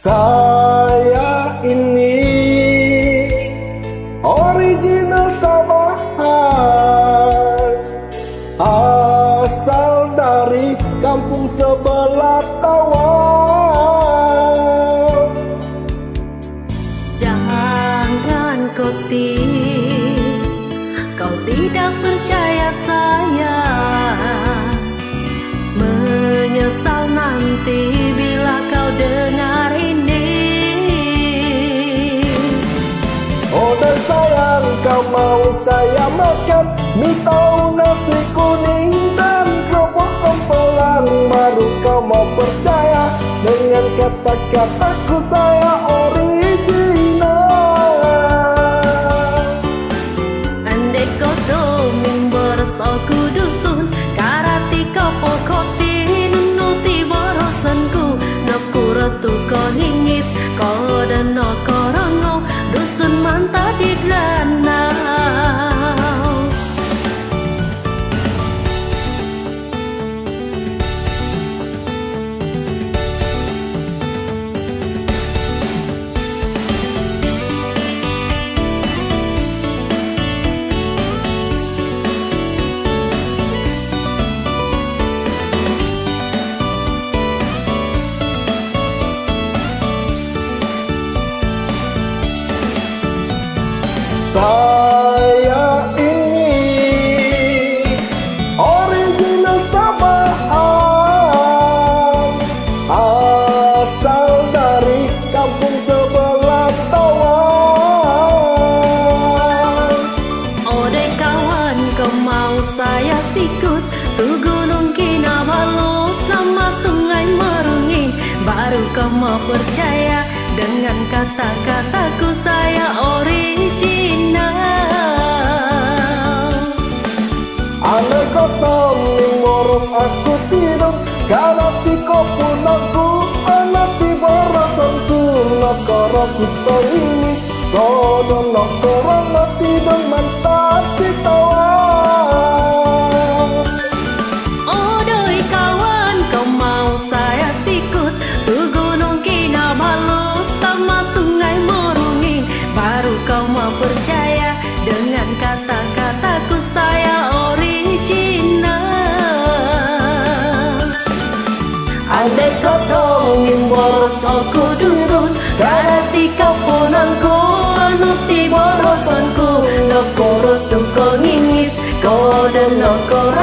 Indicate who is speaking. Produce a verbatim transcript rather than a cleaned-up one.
Speaker 1: Saya ini original Sabahan, asal dari kampung sebelah Tawau.
Speaker 2: Jangan kau ti, kau tidak percaya saya, menyesal nanti bila kau dengar ini.
Speaker 1: Oh dan sayang, kau mau saya makan mie tahu nasi kuning dan kerupuk kempelang, baru kau mau percaya dengan kata-kataku saya original.
Speaker 2: Andai kau doming bersoku dusun, karati kau pokoti nuti borosanku, nokuretu kau ningis, kau dan no korongo, dusun manta di danau.
Speaker 1: Saya ini original Sabahan, asal dari kampung sebelah Tawau.
Speaker 2: Oh deh kawan, kau mau saya sikut tu Gunung Kinabalu sama Sungai Merungi, baru kau mau percaya dengan kata-kataku saya original.
Speaker 1: Andai kau toming boros aku tidur, karati kau punangku, anati borosanku, nokoroku terimis, kodo nokoron mati dan mantap ditawar.
Speaker 2: Oh doi kawan, kau mau saya sikut tu Gunung Kinabalu sama Sungai Merungi, baru kau mau percaya dengan kata-kataku saya original. Andai kau tongin boros aku dusun, karati kau punangku, anuti borosanku, nokoro tu kau ningis, kau dan nokoro